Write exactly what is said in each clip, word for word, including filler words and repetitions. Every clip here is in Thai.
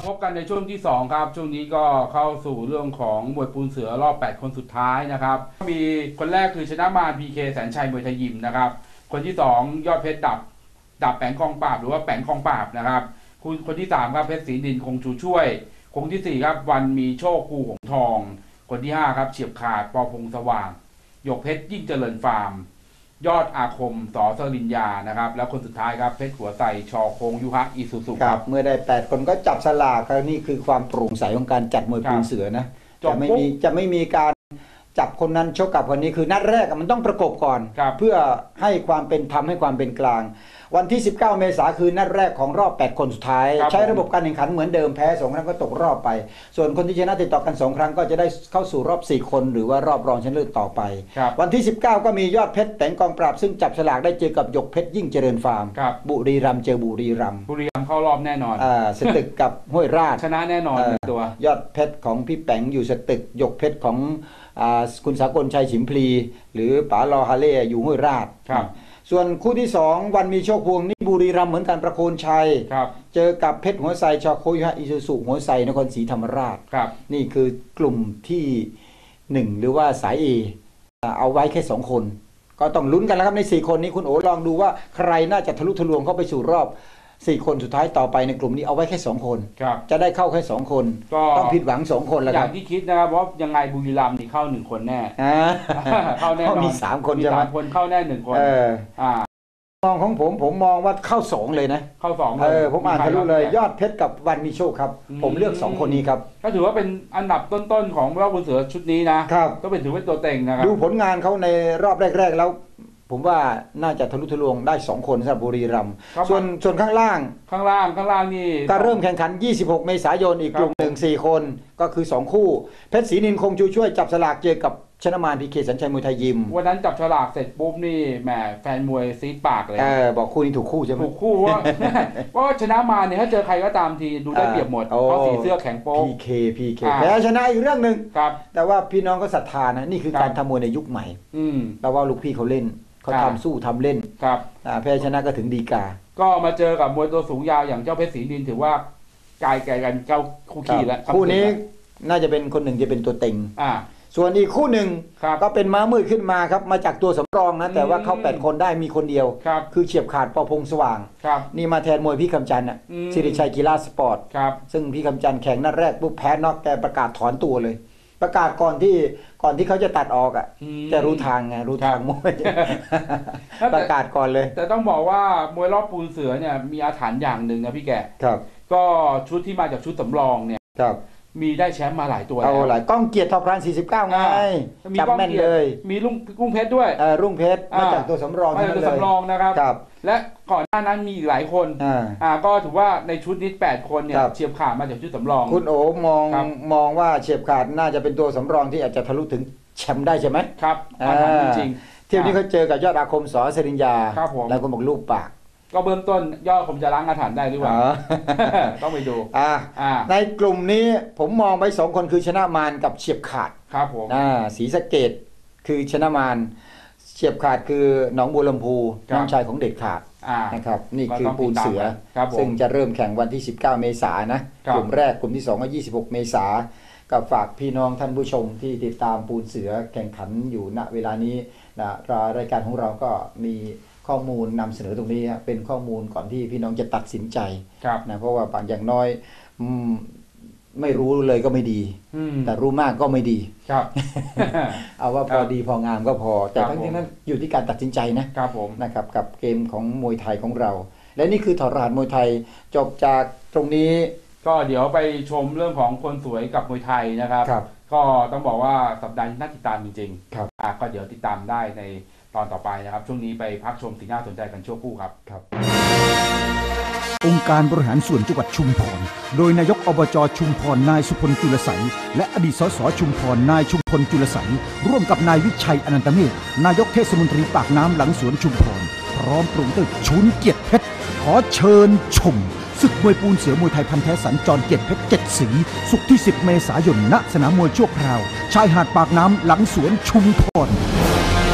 พบกันในช่วงที่สองครับช่วงนี้ก็เข้าสู่เรื่องของมวยปูนเสือรอบแปดคนสุดท้ายนะครับมีคนแรกคือชนะมาร พี เค แสนชัยมวยไทยยิมนะครับคนที่สองยอดเพชรดับดับแปงกองปราบหรือว่าแปงกองปราบนะครับคุณคนที่สามครับเพชรศรีดินคงชูช่วยคนที่สี่ครับวันมีโชคภูหงทองคนที่ห้าครับเฉียบขาดปอพงสว่างหยกเพชรยิ่งเจริญฟาร์มยอดอาคมสอสริญญานะครับแล้วคนสุดท้ายครับเพชรหัวไซชอโคงยุฮะอิสุสุครับเมื่อได้แปดคนก็จับสลากก็นี่คือความโปร่งใสของการจัดมวยปูนเสือนะจะไม่มีจะไม่มีการจับคนนั้นชกกับคนนี้คือนัดแรกมันต้องประกบก่อนเพื่อให้ความเป็นธรรมให้ความเป็นกลางวันที่สิบเก้าเมษายนคือนัดแรกของรอบแปดคนสุดท้ายใช้ระบบการแข่งขันเหมือนเดิมแพ้สองครั้งก็ตกรอบไปส่วนคนที่ชนะติดต่อกันสองครั้งก็จะได้เข้าสู่รอบสี่คนหรือว่ารอบรองชนะเลิศต่อไปวันที่สิบเก้าก็มียอดเพชรแตงกองปราบซึ่งจับฉลากได้เจอกับหยกเพชรยิ่งเจริญฟาร์มบุรีรัมย์เจอบุรีรัมย์บุรีรัมย์เข้ารอบแน่นอนอ่าสตึกกับห้วยราชชนะแน่นอนตัวยอดเพชรของพี่แปงอยู่สตึกหยกเพชรของคุณสากลชัยฉิมพลีหรือป๋าลอฮาเล่อยู่ห้วยราชส่วนคู่ที่สองวันมีโชคพวงนี่บุรีรัมย์เหมือนกันประโคนชัยเจอกับเพชรหัวไซชอโคยุฮะอิซูซุหัวไซนครศรีธรรมราชนี่คือกลุ่มที่หนึ่งหรือว่าสายเอเอาไว้แค่สองคนก็ต้องลุ้นกันแล้วครับในสี่คนนี้คุณโอ๋ลองดูว่าใครน่าจะทะลุทะลวงเข้าไปสู่รอบสี่คนสุดท้ายต่อไปในกลุ่มนี้เอาไว้แค่สองคนจะได้เข้าแค่สองคนต้องผิดหวังสองคนแล้วครับอย่างที่คิดนะครับว่ายังไงบุรีรัมย์นี่เข้าหนึ่งคนแน่เข้าแน่นอนมีสามคนใช่ไหมสามคนเข้าแน่หนึ่งคนมองของผมผมมองว่าเข้าสองเลยนะเข้าสองเออผมอ่านทะลุเลยยอดเพชรกับวันมีโชคครับผมเลือกสองคนนี้ครับก็ถือว่าเป็นอันดับต้นๆของรอบปูนเสือชุดนี้นะครับก็เป็นถือว่าตัวเต็งนะครับดูผลงานเขาในรอบแรกๆแล้วผมว่าน่าจะทะลุทะลวงได้สองคนสำหรับบุรีรัมย์ส่วนส่วนข้างล่างข้างล่างข้างล่างนี่ก็เริ่มแข่งขันยี่สิบหกเมษายนอีกกลุ่มหนึ่ง สี่คนก็คือสองคู่เพชรศรีนินคงชูช่วยจับสลากเจอกับชนะมาร พี เค สัญชัยมวยไทยยิมวันนั้นจับฉลากเสร็จปุ๊บนี่แหมแฟนมวยซีดปากเลยเออบอกคู่นี้ถูกคู่ใช่ไหมถูกคู่ว่าเพราะชนะมารเนี่ยถ้าเจอใครก็ตามทีดูได้เปรียบหมดเพราะสีเสื้อแข็งโป๊กพี เค พี เค แพ้ชนะอีกเรื่องนึงแต่ว่าพี่น้องก็ศรัทธานะนี่คือการทำมวยในยุคใหม่แปลว่าลูกพี่เขาเล่นเขาทำสู้ทำเล่นครับแพ้ชนะก็ถึงดีกาก็มาเจอกับมวยตัวสูงยาวอย่างเจ้าเพชรศรีดินถือว่ากายแก่กันเจ้าคู่ขี้แล้วคู่นี้น่าจะเป็นคนหนึ่งจะเป็นตัวเต็งส่วนอีกคู่หนึ่งก็เป็นม้ามืดขึ้นมาครับมาจากตัวสำรองนะแต่ว่าเขาแปดคนได้มีคนเดียวคือเฉียบขาดปอพงสว่างนี่มาแทนมวยพี่คำจันทร์อ่ะสิริชัยกีฬาสปอร์ตซึ่งพี่คำจันทร์แข่งนัดแรกปุ๊บแพ้น็อกแกประกาศถอนตัวเลยประกาศก่อนที่ก่อนที่เขาจะตัดออกอ่ะจะรู้ทางไงรู้ทางมวยประกาศก่อนเลยแต่ต้องบอกว่ามวยรอบปูนเสือเนี่ยมีอาถรรพ์อย่างหนึ่งนะพี่แกครับก็ชุดที่มาจากชุดสำรองเนี่ยครับมีได้แชมป์มาหลายตัวเอาหลายก้องเกียรติทอพรันสี่สิบเก้าไงจับแม่นเลยมีรุ่งรุ่งเพชรด้วยเออรุ่งเพชรมาจากตัวสำรองมาจากตัวสำรองนะครับและก่อนหน้านั้นมีอีกหลายคนอ่าก็ถือว่าในชุดนี้แปดคนเนี่ยเฉียบขาดมาจากชุดสำรองคุณโอ๋มองมองว่าเฉียบขาดน่าจะเป็นตัวสำรองที่อาจจะทะลุถึงแชมป์ได้ใช่ไหมครับจริงเที่ยวนี้เขาเจอกับยอดอาคมสอสริญญาแล้วก็บอกลูกปากก็เบื้องต้นยอดผมจะล้างอาถรรพ์ได้หรือเปล่าต้องไปดูในกลุ่มนี้ผมมองไปสองคนคือชนะมารกับเฉียบขาดครับผมศรีสะเกษคือชนะมารเฉียบขาดคือหนองบัวลำพูน้องชายของเด็ดขาดนะครับนี่คือปูนเสือซึ่งจะเริ่มแข่งวันที่สิบเก้าเมษายนนะกลุ่มแรกกลุ่มที่สองก็ยี่สิบหกเมษายนก็ฝากพี่น้องท่านผู้ชมที่ติดตามปูนเสือแข่งขันอยู่ณเวลานี้นะรายการของเราก็มีข้อมูลนำเสนอตรงนี้เป็นข้อมูลก่อนที่พี่น้องจะตัดสินใจนะเพราะว่าบางอย่างน้อยไม่รู้เลยก็ไม่ดีแต่รู้มากก็ไม่ดีเอาว่าพอดีพองามก็พอแต่ทั้งนี้นั้นอยู่ที่การตัดสินใจนะครับผมนะครับกับเกมของมวยไทยของเราและนี่คือถอดรหัสมวยไทยจบจากตรงนี้ก็เดี๋ยวไปชมเรื่องของคนสวยกับมวยไทยนะครับก็ต้องบอกว่าสัปดาห์นี้น่าติดตามจริงๆครับก็เดี๋ยวติดตามได้ในตอนต่อไปนะครับช่วงนี้ไปพักชมสิ่งน่าสนใจกันชั่วครู่ครับครับองค์การบริหารส่วนจังหวัดชุมพรโดยนายกอบจชุมพรนายสุพลจุลใสและอดีตสสชุมพรนายชุมพลจุลใสร่วมกับนายวิชัยอนันตเมธนายกเทศมนตรีปากน้ำหลังสวนชุมพรพร้อมปรุงด้วยชุนเกียรติเพชรขอเชิญชมศึกมวยปูนเสือมวยไทยพันแท้สัญจรเกียรติเพชรเจ็ดสีศุกร์ที่สิบเมษายนณสนามมวยชั่วคราวชายหาดปากน้ำหลังสวนชุมพร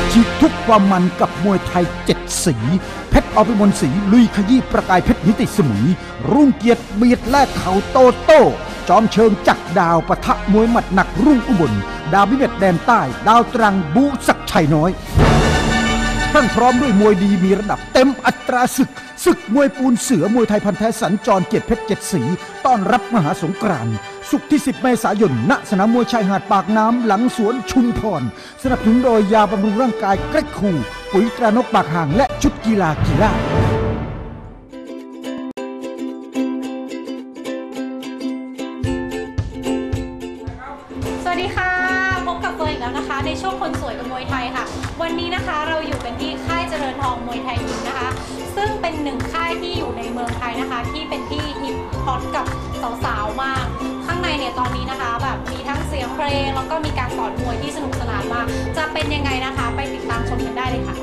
ฉีกทุกความมันกับมวยไทยเจ็ดสีเพชรอภิมลศรีลุยขยี้ประกายเพชรนิติสมุยรุ่งเกียรติเบียดแลกเข่าโตโต้จอมเชิงจักดาวปะทะมวยหมัดหนักรุ่งอุบลดาวพิเศษแดนใต้ดาวตรังบูศักชัยน้อยท่านพร้อมด้วยมวยดีมีระดับเต็มอัตราศึกศึกมวยปูนเสือมวยไทยพันธุ์แท้สัญจรเกียรติเพชรเจ็ดสีต้อนรับมหาสงกรานต์ศุกร์ที่สิบเมษายนณสนามมวยชายหาดปากน้ำหลังสวนชุมพรสนับสนุนโดยยาบำรุงร่างกายเกรกคูปุ๋ยตรานกปากห่างและชุดกีฬากีฬาสวัสดีค่ะพบกับเฟิร์นอีกแล้วนะคะในช่วงคนสวยกับมวยไทยค่ะวันนี้นะคะเราอยู่กันที่ค่ายเจริญทองมวยไทยยิมนะคะซึ่งเป็นหนึ่งค่ายที่อยู่ในเมืองไทยนะคะที่เป็นที่ฮิตฮอตกับสาวๆมากข้างในเนี่ยตอนนี้นะคะแบบมีทั้งเสียงเพลงแล้วก็มีการสอนมวยที่สนุกสนานมากจะเป็นยังไงนะคะไปติดตามชมกันได้เลยค่ะ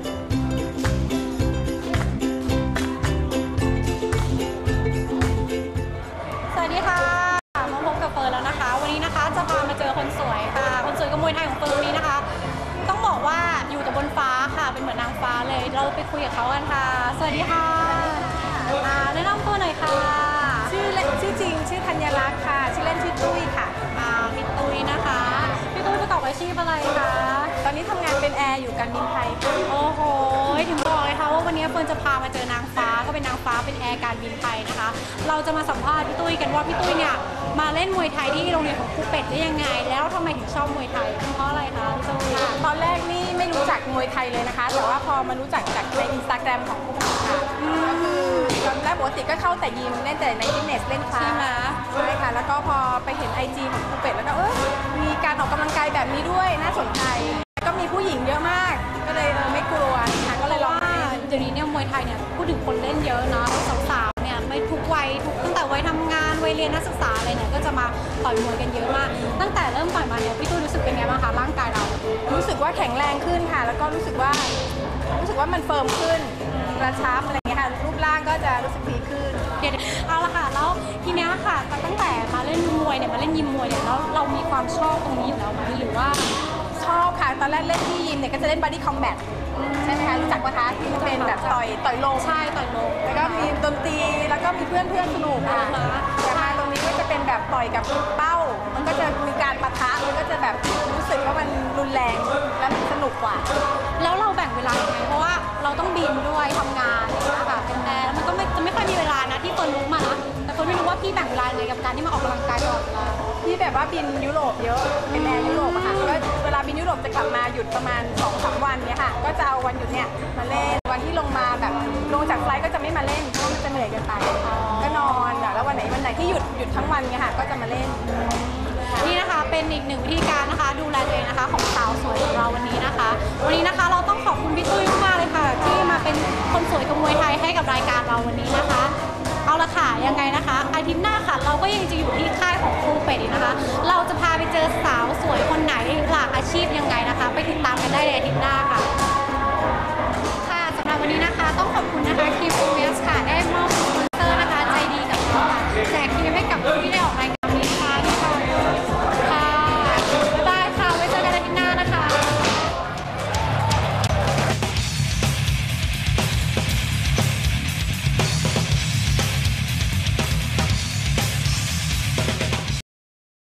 สวัสดีค่ะมาพบกับเฟิร์นแล้วนะคะวันนี้นะคะจะพามาเจอคนสวยค่ะคนสวยกับมวยไทยของเฟิร์นวันนี้นะคะต้องบอกว่าอยู่แต่บนฟ้าค่ะเป็นเหมือนนางฟ้าเลยเราไปคุยกับเขากันค่ะสวัสดีค่ะแนะนำตัวหน่อยค่ะชื่อเล่นชื่อจริงชื่อธัญลักษณ์ค่ะชื่อเล่นชื่อตุ้ยค่ะพี่ตุ้ยนะคะพี่ตุ้ยประกอบอาชีพอะไรคะตอนนี้ทำงานเป็นแอร์อยู่การบินไทยค่ะโอ้โหถึงบอกเลยค่ะว่าวันนี้เฟิร์นจะพามาเจอนางฟ้าก็เป็นนางฟ้าเป็นแอร์การบินไทยนะคะเราจะมาสัมภาษณ์พี่ตุ้ยกันว่าพี่ตุ้ยเนี่ยมาเล่นมวยไทยที่โรงเรียนของครูเป็ดได้ยังไงแล้วทำไมถึงชอบมวยไทยเพราะอะไรคะพี่ตุ้ยตอนแรกนี่ไม่รู้จักมวยไทยเลยนะคะแต่ว่าพอมารู้จักจากในอินสตาแกรมของครูเป็ดค่ะก็คือตอนแรกปกติก็เข้าแต่ยิมเล่นแต่ในฟิตเนสเล่นคลาสใช่ค่ะแล้วก็พอไปเห็น ไอ จี ของครูเป็ดแล้วก็เออมีการออกกำลังกายแบบนี้ด้วยน่าสนใจก็มีผู้หญิงเยอะมากก็เลยเออไม่กลัวค่ะก็เลยลองเดี๋ยวนี้เนี่ยมวยไทยเนี่ยพูดถึงคนเล่นเยอะเนาะสาวๆเนี่ยไม่ทุกวัยทุกตั้งแต่วัยทำงานวัยเรียนนักศึกษาอะไรเนี่ยก็จะมาต่อยมวยกันเยอะมากตั้งแต่เริ่มต่อยมาเนี่ยพี่ตุ้ยรู้สึกเป็นไงบ้างคะร่างกายเรารู้สึกว่าแข็งแรงขึ้นค่ะแล้วก็รู้สึกว่ารู้สึกว่ามันเฟิร์มขึ้นกระชับอะไรเงี้ยค่ะรูปร่างก็จะรู้สึกดีขึ้นเดี๋ยวเอาละค่ะแล้วทีเนี้ยค่ะตั้งแต่มาเล่นมวยเนี่ยมาเล่นยิมมวยเนี่ยแล้วเรามีความชอบตรงนี้อยู่แล้วไหมหรือว่าชอบค่ะตอนแรกเล่นที่ยิมเนี่ยก็จะเล่นบอดี้คอมแบทใช่ไหมคะรู้จักปะคะที่มันเป็นแบบต่อยต่อยลงใช่ต่อยลงแล้วก็มีดนตรีแล้วก็มีเพื่อนเพื่อนสนุกค่ะแต่มาตรงนี้ก็จะเป็นแบบต่อยกับเป้ามันก็จะมีการปะทะมันก็จะแบบรู้สึกว่ามันรุนแรงและมันสนุกกว่าแล้วเราแบ่งเวลายังไงเพราะว่าเราต้องบินด้วยทำงานนะคะเป็นแอร์แล้วมันก็ไม่จะไม่ค่อยมีเวลานะที่คนรู้มานะแต่คนไม่รู้ว่าพี่แบ่งเวลายังไงกับการที่มาออกกำลังกายตลอดเวลาพี่แบบว่าบินยุโรปเยอะเป็นแอร์ยุโรปอะค่ะก็เวลาบินยุโรปจะกลับมาหยุดประมาณ สองถึงสาม วันเนี่ยค่ะก็จะเอาวันหยุดเนี่ยมาเล่นวันที่ลงมาแบบลงจากไฟล์ก็จะไม่มาเล่นเพราะมันจะเหนื่อยเกินไปก็นอนแล้ววันไหนวันไหนที่หยุดหยุดทั้งวันเนี่ยค่ะก็จะมาเล่นนี่นะคะเป็นอีกหนึ่งวิธีการนะคะดูแลตัวเองนะคะของสาวสวยของเราวันนี้นะคะวันนี้นะคะเราต้องขอบคุณพี่ตุ้ยมากเลยค่ะที่มาเป็นคนสวยกับมวยไทยให้กับรายการเราวันนี้นะคะเอาละค่ะยังไงนะคะอาทิตย์หน้าค่ะเราก็ยังจะอยู่ที่ค่ายของครูเป็ดอีกนะคะเราจะพาไปเจอสาวสวยคนไหนหลากอาชีพยังไงนะคะไปติดตามกันได้ในอาทิตย์หน้า